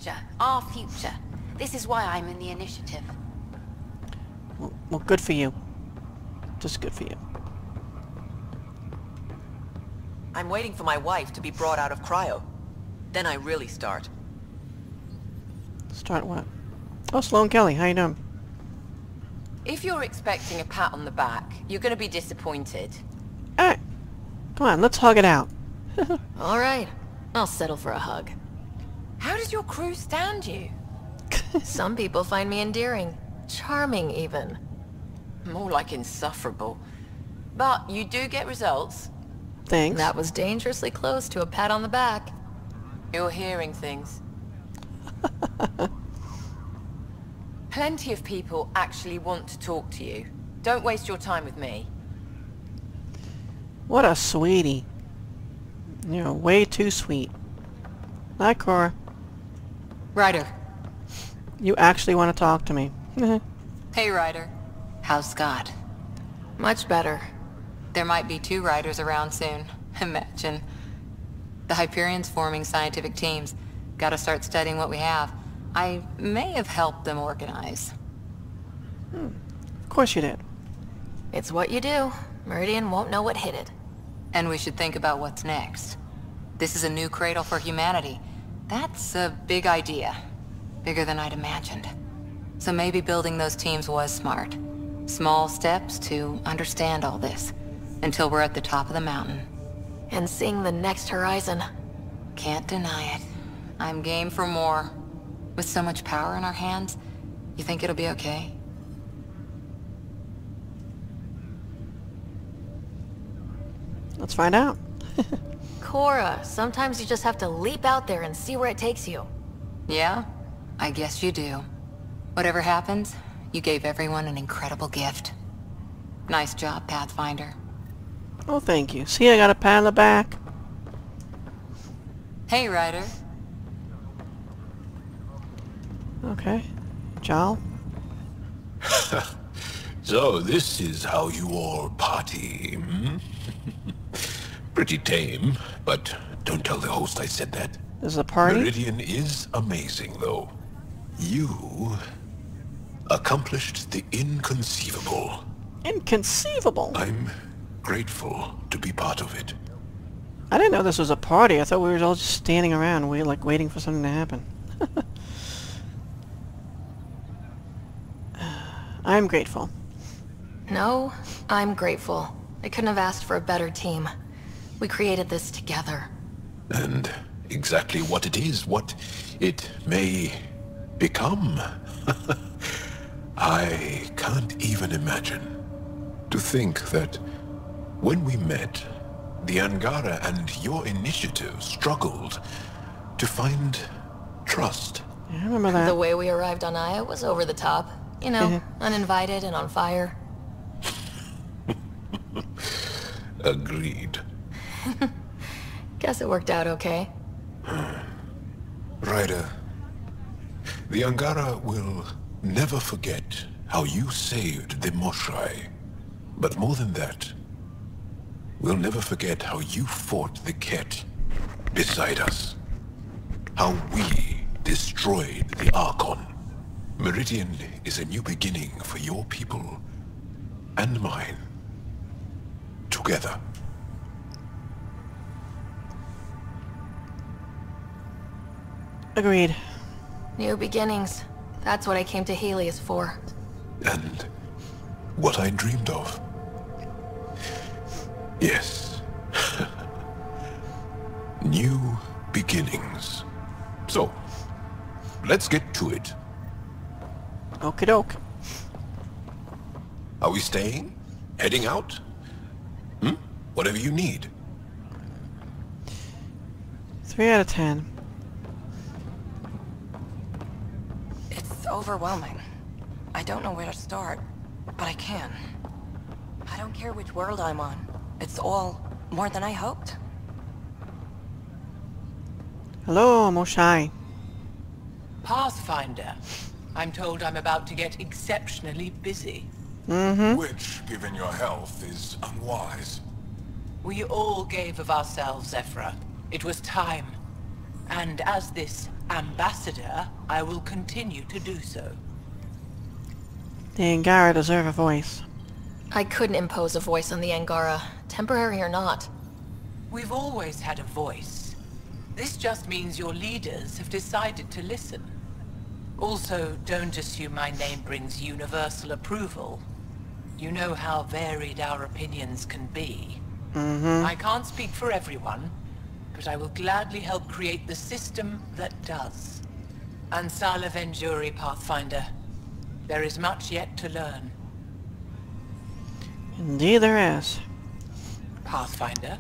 future. Our future. This is why I'm in the initiative. Well, good for you. Just good for you. I'm waiting for my wife to be brought out of cryo. Then I really start. Start what? Oh, Sloan Kelly, how you doing? If you're expecting a pat on the back, you're going to be disappointed. Alright. Come on, let's hug it out. Alright, I'll settle for a hug. How does your crew stand you? Some people find me endearing. Charming, even. More like insufferable. But you do get results. Thanks. That was dangerously close to a pat on the back. You're hearing things. Plenty of people actually want to talk to you. Don't waste your time with me. What a sweetie. You're way too sweet. Hi, Cora. Ryder. You actually want to talk to me. Hey, Ryder. How's Scott? Much better. There might be 2 Ryders around soon. Imagine. The Hyperion's forming scientific teams. Gotta start studying what we have. I may have helped them organize. Of course you did. It's what you do. Meridian won't know what hit it. And we should think about what's next. This is a new cradle for humanity. That's a big idea. Bigger than I'd imagined. So maybe building those teams was smart. Small steps to understand all this. Until we're at the top of the mountain. And seeing the next horizon. Can't deny it. I'm game for more. With so much power in our hands, you think it'll be okay? Let's find out. Cora, sometimes you just have to leap out there and see where it takes you. Yeah? I guess you do. Whatever happens, you gave everyone an incredible gift. Nice job, Pathfinder. Oh, thank you. See, I got a pat on the back. Hey, Ryder. Okay. Jal? So this is how you all party, hmm? Pretty tame, but don't tell the host I said that. This is a party? Meridian is amazing, though. You accomplished the inconceivable. Inconceivable? I'm grateful to be part of it. I didn't know this was a party. I thought we were all just standing around, waiting for something to happen. I'm grateful. No, I'm grateful. I couldn't have asked for a better team. We created this together. And exactly what it is, what it may become. I can't even imagine. To think that when we met, the Angara and your initiative struggled to find trust. Yeah, I remember that. The way we arrived on Aya was over the top. You know, uninvited and on fire. Agreed. Guess it worked out okay. Ryder, the Angara will never forget how you saved the Moshai. But more than that, we'll never forget how you fought the Ket beside us. How we destroyed the Archon. Meridian is a new beginning for your people and mine. Together. Agreed. New beginnings. That's what I came to Helios for. And what I dreamed of. Yes. New beginnings. So, let's get to it. Okie doke. Are we staying? Heading out? Whatever you need. 3 out of 10. It's overwhelming. I don't know where to start, but I can. I don't care which world I'm on. It's all more than I hoped. Hello, Moshai. Pathfinder. I'm told I'm about to get exceptionally busy. Which, given your health, is unwise. We all gave of ourselves, Ephra. It was time. And as this ambassador, I will continue to do so. The Angara deserve a voice. I couldn't impose a voice on the Angara, temporary or not. We've always had a voice. This just means your leaders have decided to listen. Also, don't assume my name brings universal approval. You know how varied our opinions can be. I can't speak for everyone, but I will gladly help create the system that does. Ansala Venjuri, Pathfinder. There is much yet to learn. Indeed there is. Pathfinder?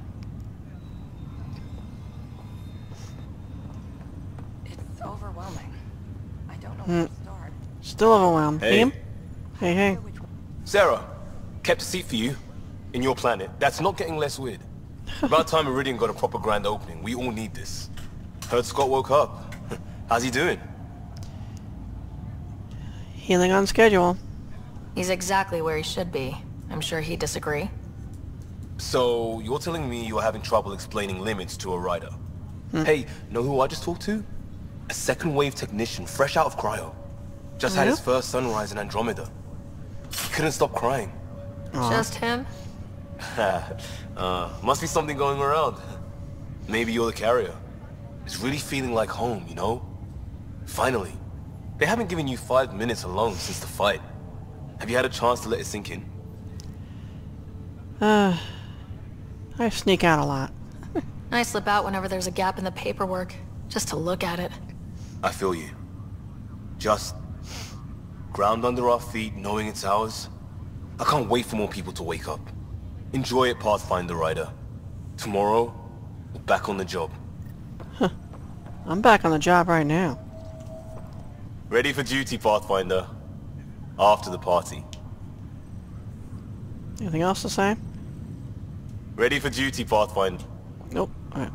It's overwhelming. I don't know where to start. Still overwhelmed. Hey. Him? Hey, hey. Sarah, kept a seat for you. In your planet. That's not getting less weird. About time Meridian got a proper grand opening. We all need this. Heard Scott woke up. How's he doing? Healing on schedule. He's exactly where he should be. I'm sure he'd disagree. So, you're telling me you're having trouble explaining limits to a rider? Hey, know who I just talked to? A second wave technician, fresh out of cryo. Just had his first sunrise in Andromeda. He couldn't stop crying. Just him? Must be something going around. Maybe you're the carrier. It's really feeling like home, you know? Finally. They haven't given you 5 minutes alone since the fight. Have you had a chance to let it sink in? I sneak out a lot. I slip out whenever there's a gap in the paperwork, just to look at it. I feel you. Just ground under our feet, knowing it's ours. I can't wait for more people to wake up. Enjoy it, Pathfinder Rider. Tomorrow, we're back on the job. I'm back on the job right now. Ready for duty, Pathfinder. After the party. Anything else to say? Ready for duty, Pathfinder. Nope. Alright.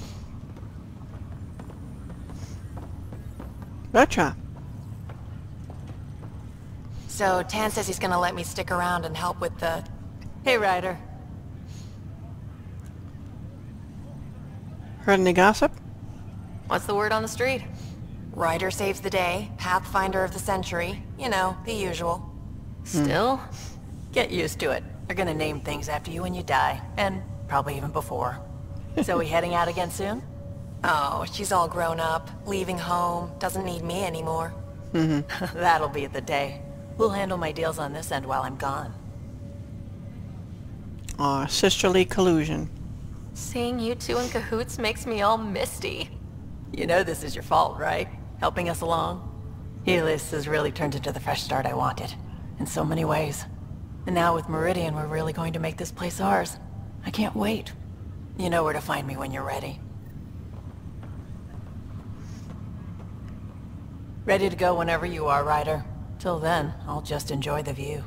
Betcha. So, Tan says he's gonna let me stick around and help with the... Hey, Ryder. Heard any gossip? What's the word on the street? Ryder saves the day, Pathfinder of the century. You know, the usual. Still? Get used to it. They're gonna name things after you when you die. And probably even before. So we heading out again soon? Oh, she's all grown up, leaving home, doesn't need me anymore. That'll be the day. We'll handle my deals on this end while I'm gone. Aw, sisterly collusion. Seeing you two in cahoots makes me all misty. You know this is your fault, right? Helping us along? Helios has really turned into the fresh start I wanted. In so many ways. And now with Meridian, we're really going to make this place ours. I can't wait. You know where to find me when you're ready. Ready to go whenever you are, Ryder. Till then, I'll just enjoy the view.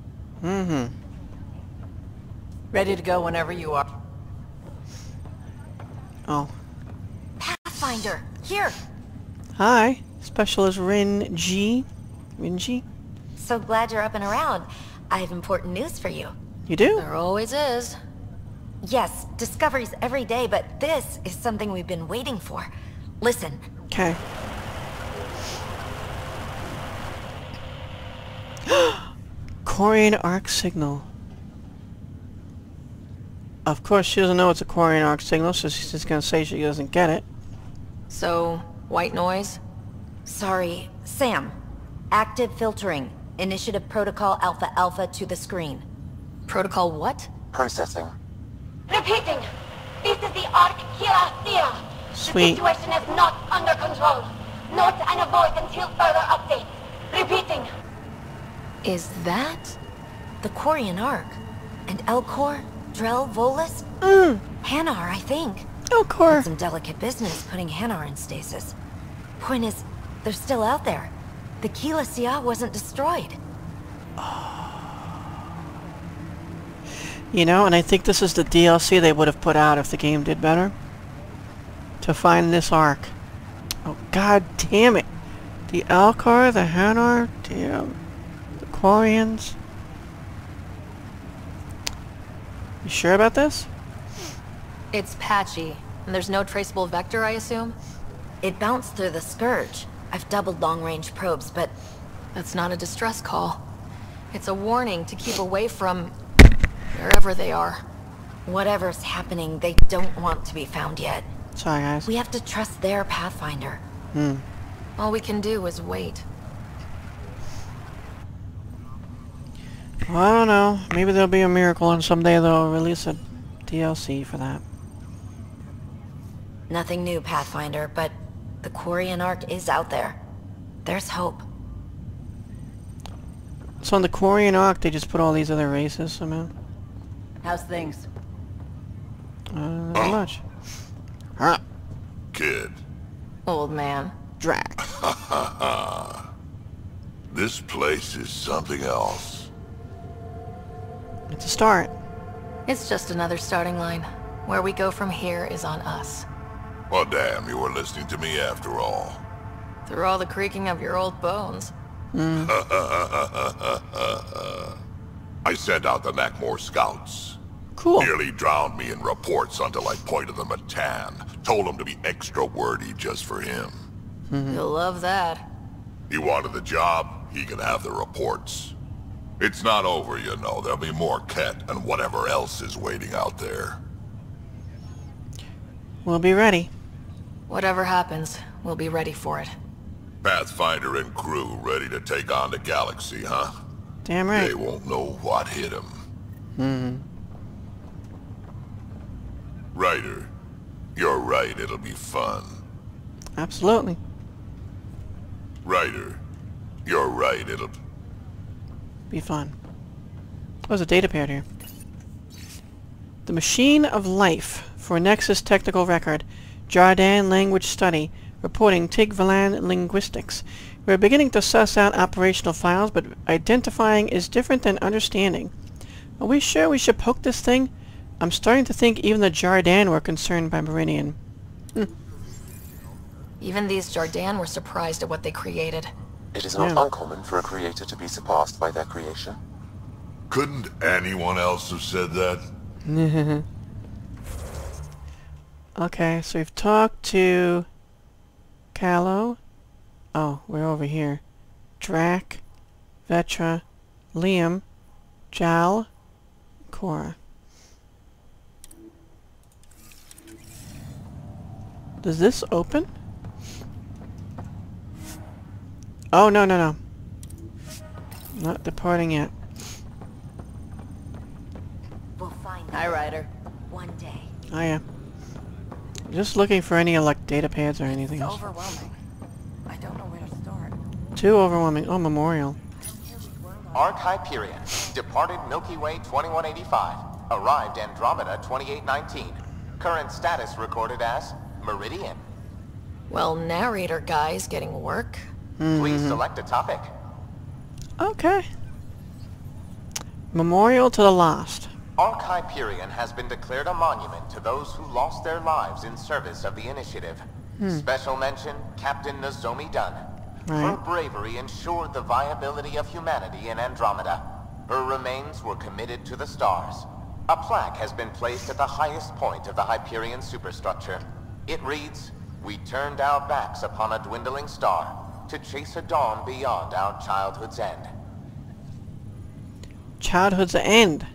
Ready to go whenever you are. Oh. Pathfinder, here! Hi. Specialist Rin G. Rin G? So glad you're up and around. I have important news for you. You do? There always is. Yes, discoveries every day, but this is something we've been waiting for. Listen. Okay. Quarian arc signal. Of course, she doesn't know it's a Quarian arc signal, so she's just gonna say she doesn't get it. So, white noise? Sorry, Sam. Active filtering. Initiative Protocol Alpha Alpha to the screen. Protocol what? Processing. Repeating. This is the Arc Kira. Sweet. The situation is not under control. Note and avoid until further updates. Repeating. Is that? The Quarian arc. And Elcor, Drell, Volus? Hanar, I think. Elcor. Some delicate business putting Hanar in stasis. Point is, they're still out there. The Keela Sia wasn't destroyed. You know, and I think this is the DLC they would have put out if the game did better. To find this arc. Oh, god damn it. The Elcor, the Hanar, damn. The Quarians. You sure about this? It's patchy, and there's no traceable vector, I assume? It bounced through the Scourge. I've doubled long-range probes, but... That's not a distress call. It's a warning to keep away from... wherever they are. whatever's happening, they don't want to be found yet. Sorry, guys. We have to trust their Pathfinder. All we can do is wait. Well, I don't know. Maybe there'll be a miracle and someday they'll release a DLC for that. Nothing new, Pathfinder, but the Quarian Ark is out there. There's hope. So on the Quarian Ark, they just put all these other races somehow? How's things? Not much. Huh. Kid. Old man. Drac. This place is something else. It's a start. It's just another starting line. Where we go from here is on us. Well, damn, you were listening to me after all. Through all the creaking of your old bones. I sent out the Nakmor scouts. Cool. Nearly drowned me in reports until I pointed them at Tan. Told him to be extra wordy just for him. You'll love that. He wanted the job, he can have the reports. It's not over, you know. There'll be more Ket and whatever else is waiting out there. We'll be ready. Whatever happens, we'll be ready for it. Pathfinder and crew ready to take on the galaxy, huh? Damn right. They won't know what hit them. Ryder, you're right, it'll be fun. Absolutely. Ryder, you're right, it'll... Be fun. There's a data pad here. The Machine of Life for Nexus Technical Record. Jardan Language Study. Reporting Tigvalan Linguistics. We're beginning to suss out operational files, but identifying is different than understanding. Are we sure we should poke this thing? I'm starting to think even the Jardan were concerned by Meridian. Even these Jardan were surprised at what they created. It is not uncommon for a creator to be surpassed by their creation. Couldn't anyone else have said that? Okay, so we've talked to... Callow. Oh, we're over here. Drac, Vetra, Liam, Jal, Cora. Does this open? Oh, no, no, no. Not departing yet. We'll find Hi, Ryder. one day. Oh, yeah. Just looking for any, like, data pads or anything It's else. overwhelming. I don't know where to start. Too overwhelming. Oh, Memorial. Ark Hyperion, departed Milky Way 2185, arrived Andromeda 2819. Current status recorded as Meridian. Well, narrator guy's getting work. Please select a topic. Okay. Memorial to the Lost. Ark Hyperion has been declared a monument to those who lost their lives in service of the initiative. Special mention, Captain Nozomi Dunn. Her bravery ensured the viability of humanity in Andromeda. Her remains were committed to the stars. A plaque has been placed at the highest point of the Hyperion superstructure. It reads, "We turned our backs upon a dwindling star to chase a dawn beyond our childhood's end." Childhood's End.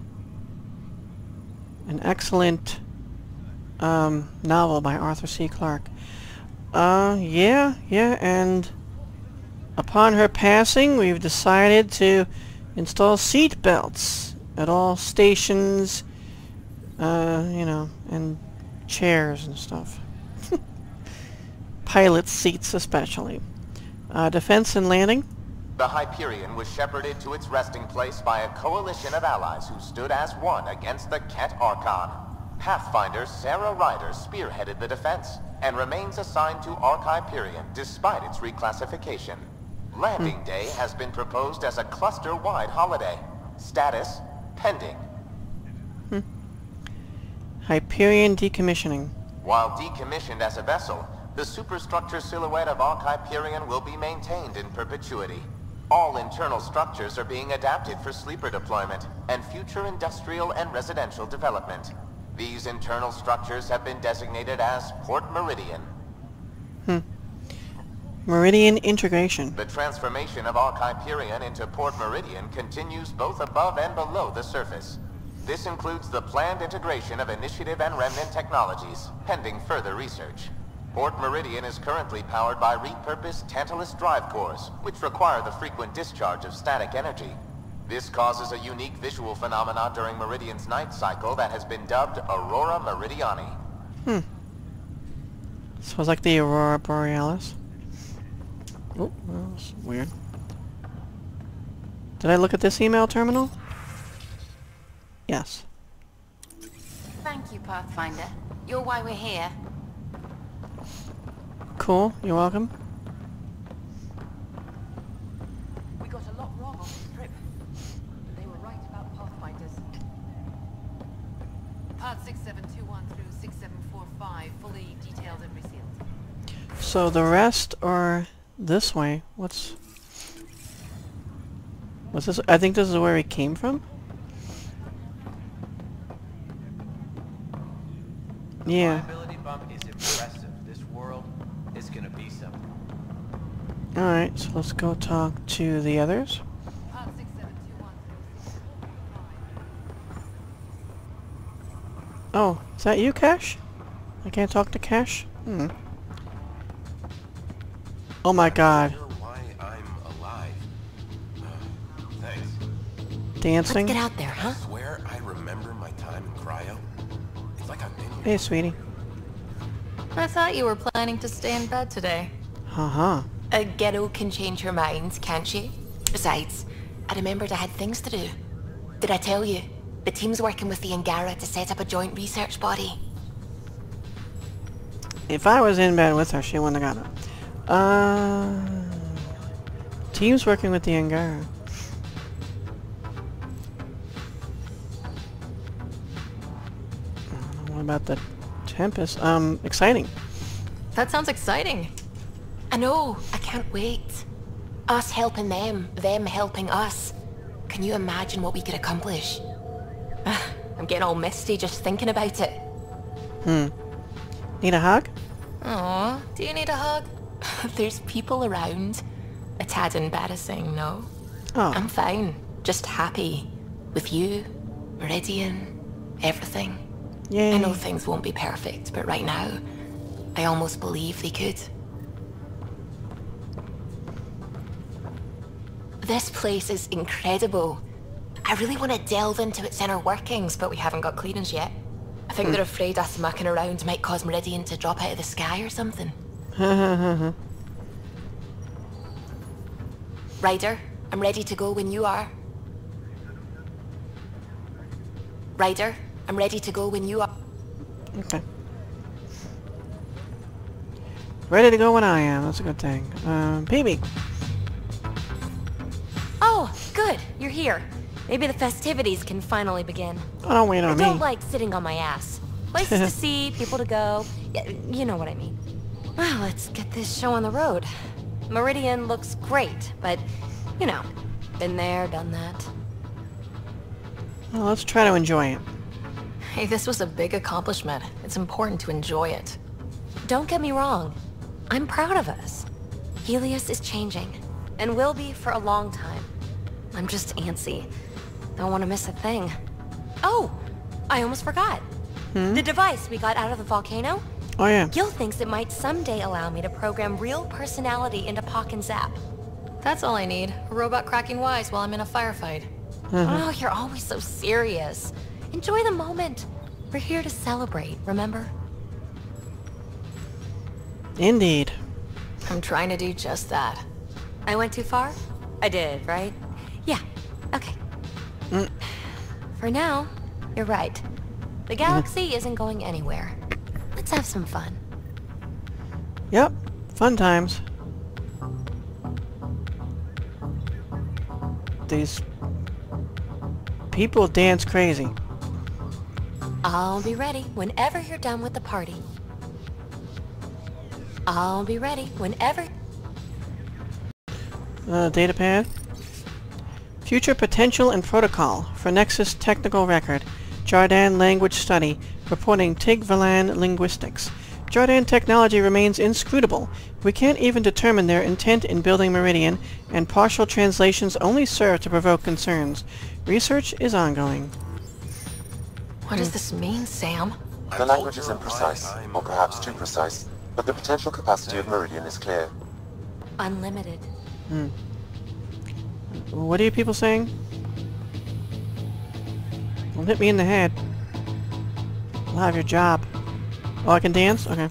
An excellent novel by Arthur C. Clarke. Yeah, and upon her passing, we've decided to install seat belts at all stations, you know, and chairs and stuff. Pilot seats especially. Defense and landing. The Hyperion was shepherded to its resting place by a coalition of allies who stood as one against the Ket Archon. Pathfinder Sarah Ryder spearheaded the defense and remains assigned to Ark Hyperion despite its reclassification. Landing Day has been proposed as a cluster-wide holiday. Status, pending. Hyperion decommissioning. While decommissioned as a vessel, the superstructure silhouette of Ark Hyperion will be maintained in perpetuity. All internal structures are being adapted for sleeper deployment and future industrial and residential development. These internal structures have been designated as Port Meridian. Meridian integration. The transformation of Arc Hyperion into Port Meridian continues both above and below the surface. This includes the planned integration of Initiative and Remnant technologies, pending further research. Port Meridian is currently powered by repurposed Tantalus drive cores, which require the frequent discharge of static energy. This causes a unique visual phenomenon during Meridian's night cycle that has been dubbed Aurora Meridiani. So it's like the Aurora Borealis. Oh, that was weird. Did I look at this email terminal? Yes. Thank you, Pathfinder. You're why we're here. Cool, you're welcome. We got a lot wrong on this trip. But they were right about Pathfinders. Part 6721 through 6745, fully detailed and resealed. So the rest are this way. What's this? I think this is where he came from? Yeah. Viability bump is impressive. This world is gonna be something. Alright, so let's go talk to the others. Oh, is that you, Cash? I can't talk to Cash? Oh my god. Why I'm alive. Thanks. Dancing? Let's get out there, huh? I swear I remember my time in cryo. It's like I've been here. Hey, sweetie. I thought you were planning to stay in bed today. Uh-huh. A ghetto can change her mind, can't she? Besides, I remembered I had things to do. Did I tell you? The team's working with the Angara to set up a joint research body. If I was in bed with her, she wouldn't have got it. Team's working with the Angara. What about the Tempest? Exciting. That sounds exciting. I know, I can't wait. Us helping them helping us. Can you imagine what we could accomplish? I'm getting all misty just thinking about it. Need a hug? Aw, do you need a hug? There's people around. A tad embarrassing, no? Oh. I'm fine. Just happy. With you, Meridian, everything. Yay. I know things won't be perfect, but right now, I almost believe they could. This place is incredible. I really want to delve into its inner workings, but we haven't got clearance yet. I think they're afraid us mucking around might cause Meridian to drop out of the sky or something. Ryder, I'm ready to go when you are. Ryder, I'm ready to go when you are. Okay. Ready to go when I am. That's a good thing. PB. Oh, good. You're here. Maybe the festivities can finally begin. Oh, don't wait on I me. don't like sitting on my ass. Places to see, people to go. You know what I mean. Well, let's get this show on the road. Meridian looks great, but, you know, been there, done that. Well, let's try to enjoy it. Hey, this was a big accomplishment. It's important to enjoy it. Don't get me wrong. I'm proud of us. Helios is changing, and will be for a long time. I'm just antsy. Don't want to miss a thing. Oh, I almost forgot. The device we got out of the volcano? Oh yeah. Gil thinks it might someday allow me to program real personality into Pock and Zap. That's all I need. A robot cracking wise while I'm in a firefight. Oh, you're always so serious. Enjoy the moment. We're here to celebrate, remember? Indeed. I'm trying to do just that. I went too far? I did, right? Yeah, okay. For now, you're right. The galaxy isn't going anywhere. Let's have some fun. Yep. Fun times. These people dance crazy. I'll be ready whenever you're done with the party. I'll be ready whenever... Data pad. Future potential and protocol for Nexus technical record. Jardan language study. Reporting Tig Valan linguistics. Jordan technology remains inscrutable. We can't even determine their intent in building Meridian, and partial translations only serve to provoke concerns. Research is ongoing. What does this mean, Sam? The language is imprecise, or perhaps too precise, but the potential capacity of Meridian is clear. Unlimited. What are you people saying? Don't hit me in the head. I'll have your job. Oh, I can dance? Okay.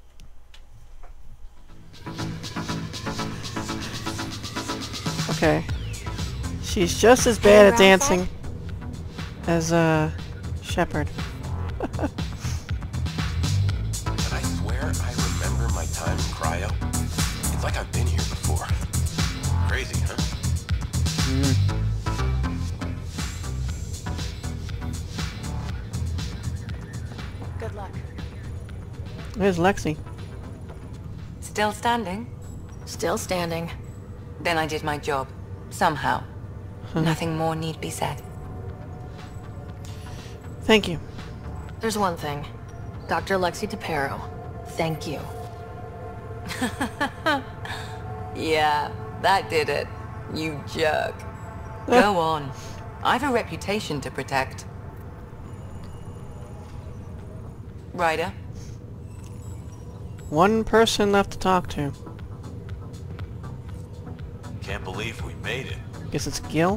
Okay. She's just as bad at dancing as, Shepard. But I swear I remember my time in cryo. It's like I've been here before. Crazy, huh? Good luck. Where's Lexi? Still standing? Still standing. Then I did my job. Somehow. Nothing more need be said. Thank you. There's one thing. Dr. Lexi DePero, thank you. Yeah, that did it. You jerk. Go on. I've a reputation to protect. Ryder? One person left to talk to. Can't believe we made it. Guess it's Gil?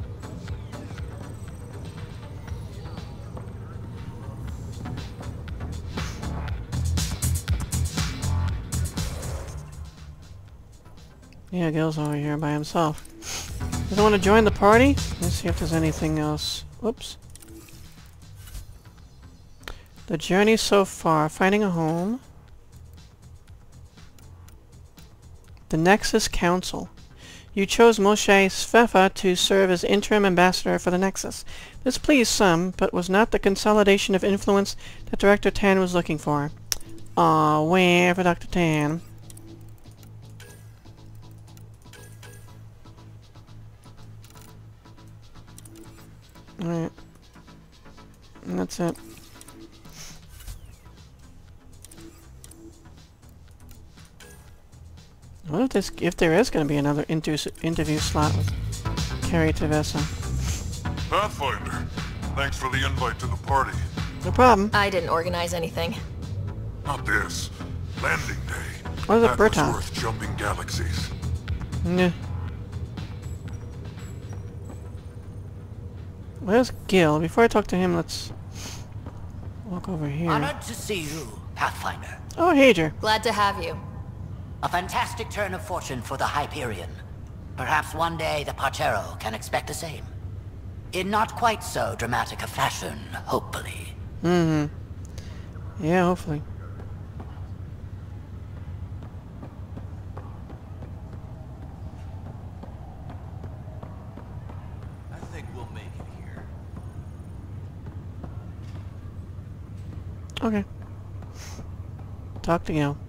Yeah, Gil's over here by himself. Doesn't want to join the party? Let's see if there's anything else. Whoops. The journey so far. Finding a home. The Nexus Council. You chose Moshe Sfefa to serve as interim ambassador for the Nexus. This pleased some, but was not the consolidation of influence that Director Tan was looking for. Aw, where for Dr. Tan? Alright. And that's it. What if there is going to be another interview slot with Carrie Tavessa? Pathfinder, thanks for the invite to the party. No problem. I didn't organize anything. Not this. Landing day. What is a That was Bertov? worth jumping galaxies. Yeah. Where's Gil? Before I talk to him, let's walk over here. Honored to see you, Pathfinder. Oh, Hager. Glad to have you. A fantastic turn of fortune for the Hyperion. Perhaps one day the Partero can expect the same. In not quite so dramatic a fashion, hopefully. Mm-hmm. Yeah, hopefully. I think we'll make it here. Okay. Talk to Gil.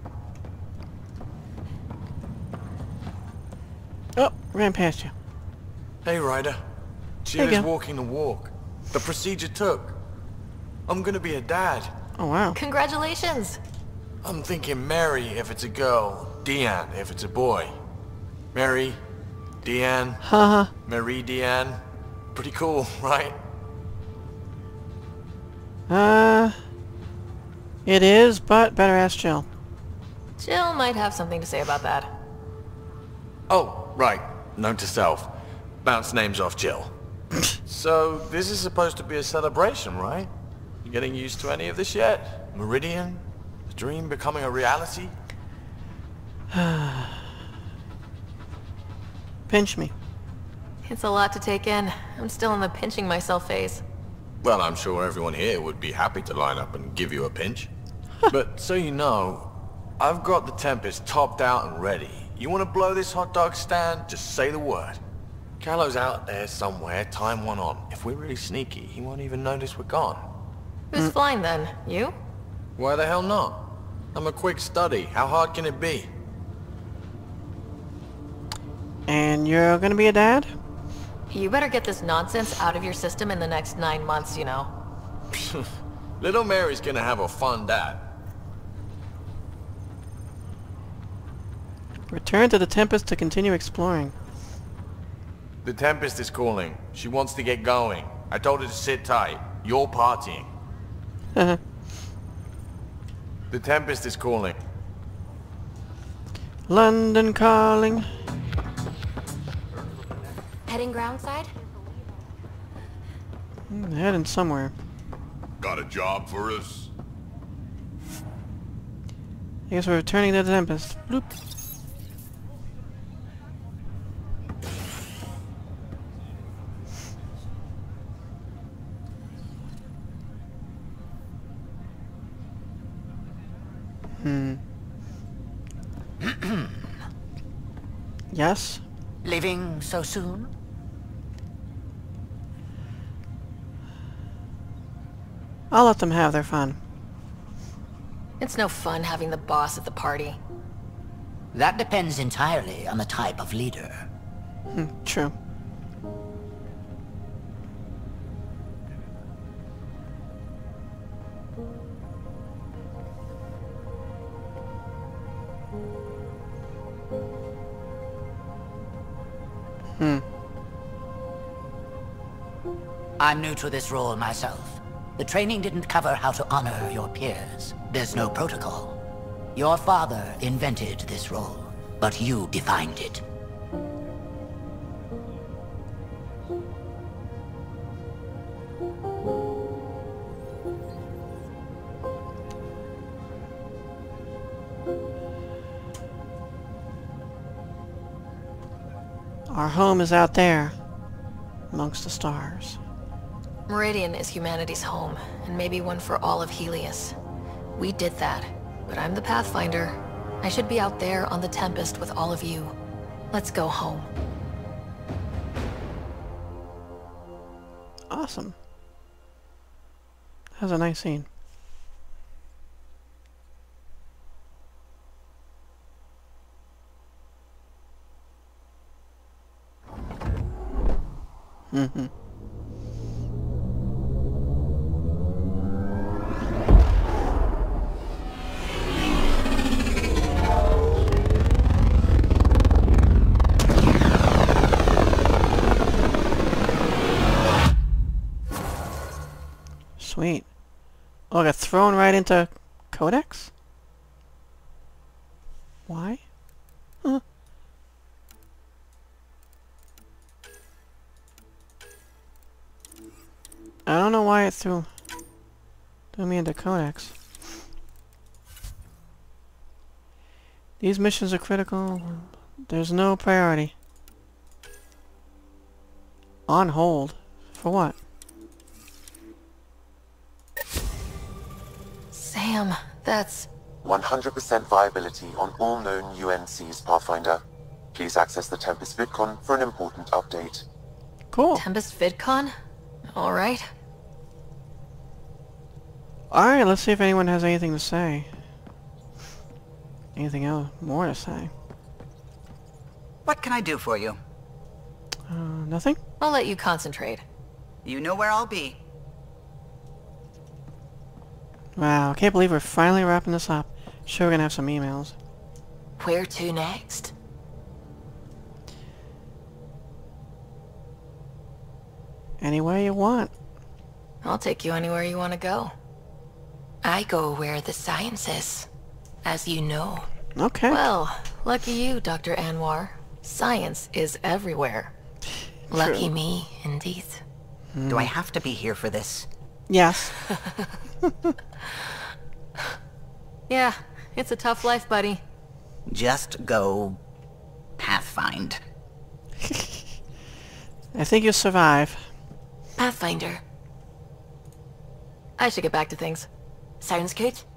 Oh, ran past you. Hey, Ryder. Hey, Jill Gil. is walking the walk. The procedure took. I'm gonna be a dad. Oh, wow. Congratulations! I'm thinking Mary if it's a girl, Deanne if it's a boy. Mary, Deanne, Haha. Marie Deanne. Pretty cool, right? It is, but better ask Jill. Jill might have something to say about that. Oh, right. Note to self. Bounce names off Jill. So, this is supposed to be a celebration, right? You getting used to any of this yet? Meridian? The dream becoming a reality? Pinch me. It's a lot to take in. I'm still in the pinching myself phase. Well, I'm sure everyone here would be happy to line up and give you a pinch. But so you know, I've got the Tempest topped out and ready. You want to blow this hot dog stand? Just say the word. Callow's out there somewhere, time one on. If we're really sneaky, he won't even notice we're gone. Who's flying then? You? Why the hell not? I'm a quick study. How hard can it be? And you're gonna be a dad? You better get this nonsense out of your system in the next 9 months, you know. Little Mary's gonna have a fun dad. Return to the Tempest to continue exploring. The Tempest is calling. She wants to get going. I told her to sit tight. You're partying. The Tempest is calling. London calling. Heading groundside? Heading somewhere. Got a job for us? I guess we're returning to the Tempest. Bloop. Yes? Leaving so soon? I'll let them have their fun. It's no fun having the boss at the party. That depends entirely on the type of leader. True. I'm new to this role myself. The training didn't cover how to honor your peers. There's no protocol. Your father invented this role, but you defined it. Our home is out there, amongst the stars. Meridian is humanity's home, and maybe one for all of Helios. We did that, but I'm the Pathfinder. I should be out there on the Tempest with all of you. Let's go home. Awesome. That was a nice scene. Sweet. Oh, I got thrown right into Codex? Why? Huh. I don't know why it threw me into Codex. These missions are critical. There's no priority. On hold? For what? Sam, that's... 100% viability on all known UNCs, Pathfinder. Please access the Tempest VidCon for an important update. Cool. Tempest VidCon? Alright. Alright, let's see if anyone has anything to say. Anything else more to say? What can I do for you? Nothing? I'll let you concentrate. You know where I'll be. Wow, I can't believe we're finally wrapping this up. Sure, we're gonna have some emails. Where to next? Anywhere you want. I'll take you anywhere you want to go. I go where the science is, as you know. Okay. Well, lucky you, Dr. Anwar. Science is everywhere. Lucky me, indeed. Do I have to be here for this? Yes. Yeah, it's a tough life, buddy. Just go... Pathfind. I think you'll survive. Pathfinder. I should get back to things. Sounds good.